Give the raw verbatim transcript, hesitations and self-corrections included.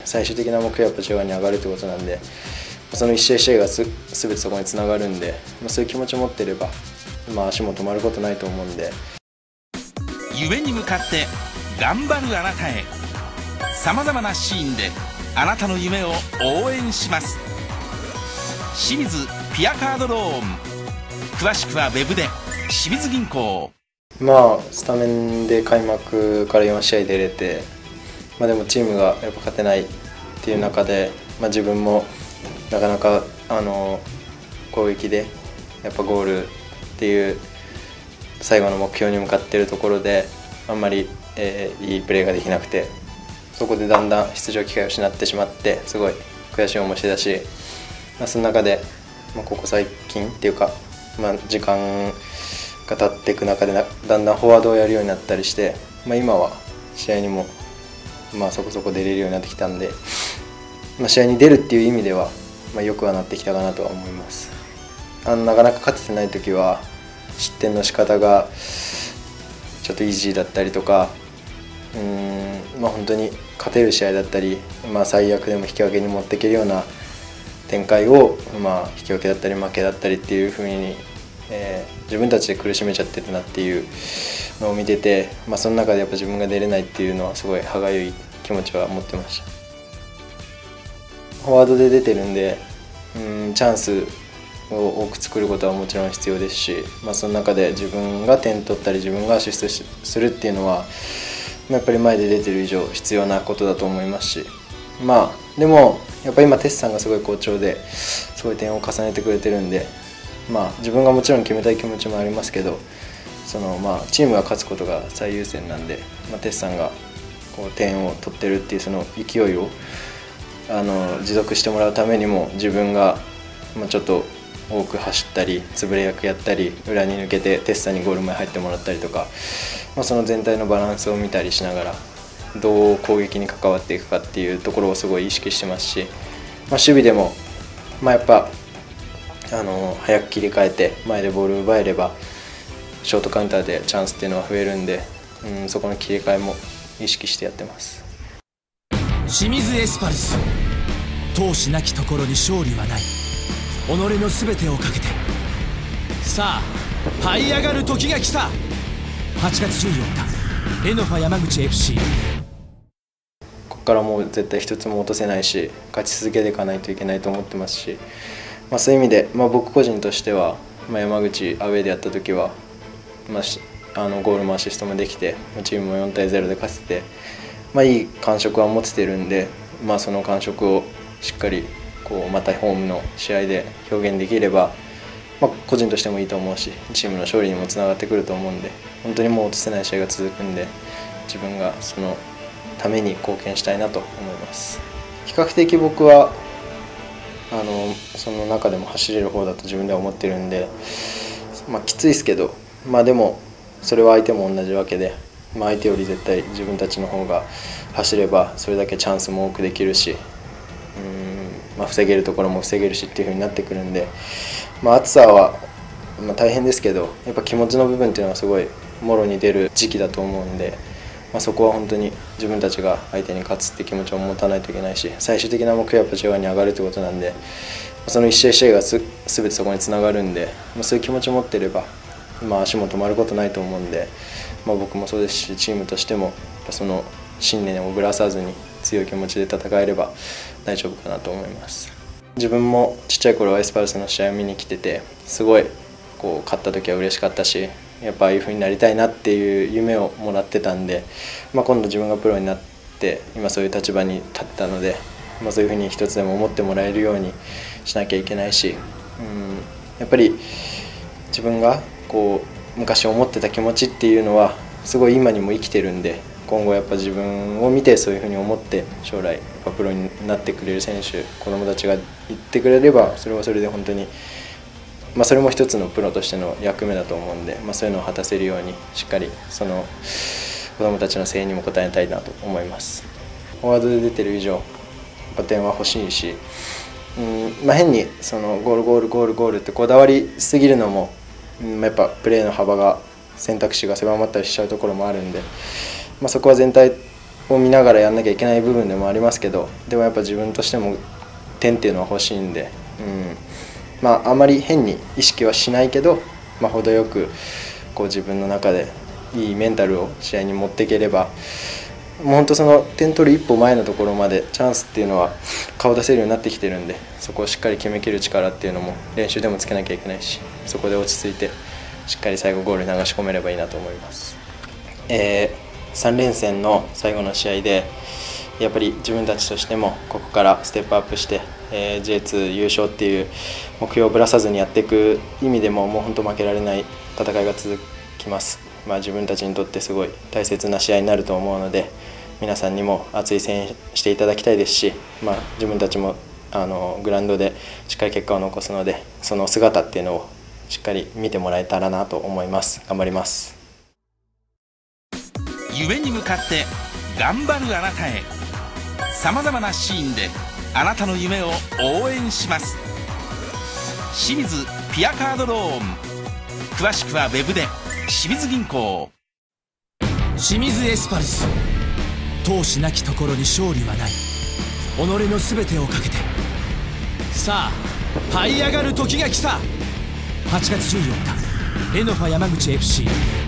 最終的な目標はやっぱ ジェイワン に上がるということなんで、その一試合一試合がす全てそこにつながるんで、まあ、そういう気持ちを持っていれば、まあ、足も止まることないと思うんで。 夢に向かって頑張るあなたへ、さまざまなシーンであなたの夢を応援します。清水ピアカードローン、詳しくはウェブで清水銀行。 まあスタメンで開幕からよん試合出れて、まあ、でもチームがやっぱ勝てないっていう中で、まあ、自分もなかなかあの攻撃でやっぱゴールっていう最後の目標に向かっているところであんまり、えー、いいプレーができなくて、そこでだんだん出場機会を失ってしまってすごい悔しい思いしてたし、まあ、その中で、まあ、ここ最近っていうか、まあ、時間が経っていく中でだんだんフォワードをやるようになったりして、まあ、今は試合にも、まあ、そこそこ出れるようになってきたんで、まあ、試合に出るっていう意味では、まあ、よくはなってきたかなとは思います。あのなかなか勝ててない時は失点の仕方がちょっとイージーだったりとか、うーん、まあ、本当に勝てる試合だったり、まあ、最悪でも引き分けに持っていけるような展開を、まあ、引き分けだったり負けだったりっていう風に、えー、自分たちで苦しめちゃってるなっていうのを見てて、まあ、その中でやっぱ自分が出れないっていうのはすごい歯がゆい気持ちは持ってました。フォワードで出てるんで、うん、チャンスを多く作ることはもちろん必要ですし、まあ、その中で自分が点取ったり自分がアシストするっていうのはやっぱり前で出てる以上必要なことだと思いますし、まあでもやっぱり今テスさんがすごい好調ですごい点を重ねてくれてるんで、まあ自分がもちろん決めたい気持ちもありますけど、そのまあチームが勝つことが最優先なんで、まあ、テスさんがこう点を取ってるっていうその勢いをあの持続してもらうためにも自分がまあちょっと多く走ったり潰れ役やったり裏に抜けてテスさんにゴール前入ってもらったりとか、まあ、その全体のバランスを見たりしながらどう攻撃に関わっていくかっていうところをすごい意識してますし、まあ、守備でも、まあ、やっぱあの早く切り替えて前でボールを奪えればショートカウンターでチャンスっていうのは増えるんで、うん、そこの切り替えも意識してやってます。 清水エスパルス、闘志なきところに勝利はない。己の全てをかけてさあ這い上がる時が来た。はちがつじゅうよっかレノファ山口 エフシー。 ここからもう絶対一つも落とせないし勝ち続けていかないといけないと思ってますし、まあ、そういう意味で、まあ、僕個人としては、まあ、山口アウェーでやった時は、まあ、あのゴールもアシストもできてチームもよんたいゼロで勝てて、まあ、いい感触は持ててるんで、まあ、その感触をしっかりこうまたホームの試合で表現できれば、まあ、個人としてもいいと思うしチームの勝利にもつながってくると思うんで、本当にもう落とせない試合が続くんで自分がそのために貢献したいなと思います。比較的僕はあのその中でも走れる方だと自分では思ってるんで、まあ、きついですけど、まあ、でもそれは相手も同じわけで、まあ、相手より絶対自分たちの方が走ればそれだけチャンスも多くできるし、まあ、防げるところも防げるしっていう風になってくるんで、まあ、暑さはまあ大変ですけどやっぱ気持ちの部分っていうのはすごいもろに出る時期だと思うんで、まあ、そこは本当に自分たちが相手に勝つって気持ちを持たないといけないし、最終的な目標はやっぱ ジェイワン に上がるってことなんで、その一試合一試合がす全てそこにつながるんで、まあ、そういう気持ちを持っていれば、まあ、足も止まることないと思うんで、まあ、僕もそうですしチームとしてもやっぱその信念をぶらさずに強い気持ちで戦えれば大丈夫かなと思います。自分もちっちゃい頃はエスパルスの試合を見に来ててすごいこう勝った時は嬉しかったし、やっぱああいう風になりたいなっていう夢をもらってたんで、まあ、今度自分がプロになって今そういう立場に立ったので、まあ、そういう風に一つでも思ってもらえるようにしなきゃいけないし、うん、やっぱり自分がこう昔思ってた気持ちっていうのはすごい今にも生きてるんで、今後やっぱ自分を見てそういうふうに思って将来プロになってくれる選手、子どもたちが言ってくれればそれはそれで本当に、まあ、それも一つのプロとしての役目だと思うんで、まあ、そういうのを果たせるようにしっかりその子どもたちの声援にも応えたいなと思います。フォワードで出てる以上やっぱ点は欲しいし、うんまあ、変にそのゴールゴールゴールゴールってこだわりすぎるのも、うん、やっぱプレーの幅が選択肢が狭まったりしちゃうところもあるんで、まあ、そこは全体を見ながらやんなきゃいけない部分でもありますけど、でもやっぱ自分としても点っていうのは欲しいんで、うんまあ、あまり変に意識はしないけど、まあ、程よくこう自分の中でいいメンタルを試合に持っていければ、もう本当その点取る一歩前のところまでチャンスっていうのは顔出せるようになってきてるんで、そこをしっかり決めきる力っていうのも練習でもつけなきゃいけないし、そこで落ち着いてしっかり最後ゴールに流し込めればいいなと思います。えー、さん連戦の最後の試合でやっぱり自分たちとしてもここからステップアップして、えー、ジェイツー 優勝っていう目標をぶらさずにやっていく意味でももう本当負けられない戦いが続きます。まあ、自分たちにとってすごい大切な試合になると思うので、皆さんにも熱い声援していただきたいですし、まあ、自分たちもあのグラウンドでしっかり結果を残すので、その姿っていうのをしっかり見てもらえたらなと思います。頑張ります。 夢に向かって頑張るあなたへ、さまざまなシーンであなたの夢を応援します。清水ピアカードローン、詳しくはウェブで清水銀行。 清水エスパルス、闘志なきところに勝利はない。己の全てをかけて、さあ這い上がる時が来た。はちがつじゅうよっか、レノファ山口 エフシー